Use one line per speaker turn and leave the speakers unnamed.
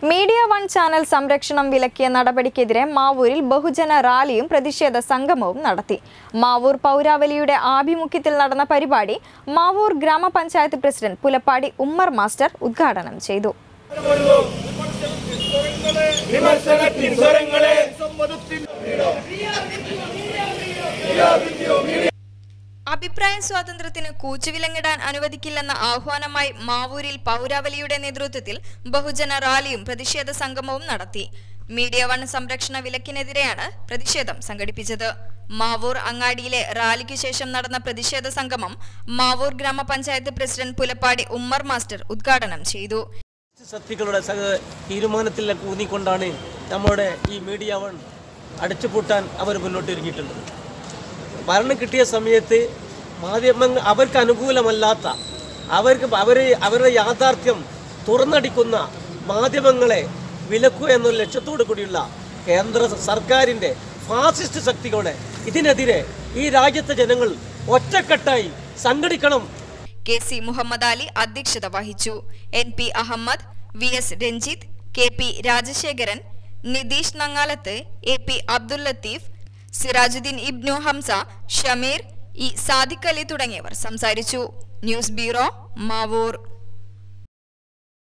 Media one channel സംരക്ഷണം വിലക്കിയ നടപടിക്കെതിരെ മാവൂരിൽ ബഹുജന റാലിയും പ്രതിഷേധ സംഗമവും നടത്തി. മാവൂർ പൗരാവലിയുടെ ആഭിമുഖ്യത്തിൽ നടന്ന പരിപാടി മാവൂർ ഗ്രാമപഞ്ചായത്ത് പ്രസിഡന്റ് പുലപ്പാടി ഉമ്മർ മാസ്റ്റർ ഉദ്ഘാടനം ചെയ്തു. അഭിപ്രായ സ്വാതന്ത്ര്യത്തിന് കൂച്ചുവിലങ്ങിടാൻ അനുവദിക്കില്ലെന്ന ആഹ്വാനമായി മാവൂരിൽ പൗരാവലിയുടെ നേതൃത്വത്തിൽ ബഹുജന റാലിയും പ്രതിഷേധ സംഗമവും നടത്തി. മീഡിയ വൺ സംരക്ഷണ വിലക്കിനെതിരെയാണ് പ്രതിഷേധം സംഘടിപ്പിച്ചത്. മാവൂർ അങ്ങാടിയിലെ റാലിക്ക് ശേഷം നടന്ന പ്രതിഷേധ സംഗമം മാവൂർ ഗ്രാമപഞ്ചായത്ത് പ്രസിഡന്റ് പുലപ്പാടി ഉമ്മർ മാസ്റ്റർ ഉദ്ഘാടനം ചെയ്തു.
ശക്തികളുടെ തീരുമാനത്തിലേക്ക് ഊന്നിക്കൊണ്ടാണ് നമ്മുടെ ഈ മീഡിയ വൺ അടച്ചുപൂട്ടാൻ അവർ മുന്നോട്ടിറങ്ങിയിട്ടുള്ളത്. ഭരണം കിട്ടിയ സമയത്ത് മാധ്യമങ്ങൾ അവർക്ക് അനുകൂലമല്ലാത്ത അവരുടെ യാഥാർത്ഥ്യം തുറന്നടിക്കുന്ന മാധ്യമങ്ങളെ വിലക്കുക എന്നൊരു ലക്ഷ്യത്തോടു കൂടിയുള്ള കേന്ദ്ര സർക്കാരിൻ്റെ ഫാസിസ്റ്റ് ശക്തികളുടെ ഇതിനെതിരെ ഈ രാജ്യത്തെ ജനങ്ങൾ ഒറ്റക്കെട്ടായി സംഘടിക്കണം.
KC മുഹമ്മദ് അലി അധ്യക്ഷത വഹിച്ചു. NP Ahmed, VS Ranjith, KP Rajasekharan, Nitish Nangalath, AP Abdul Latheef, Sirajuddin Ibnu Hamza, Shameer, Sadiq Ali തുടങ്ങിയവർ സംസാരിച്ചു. News bureau, Mavoor.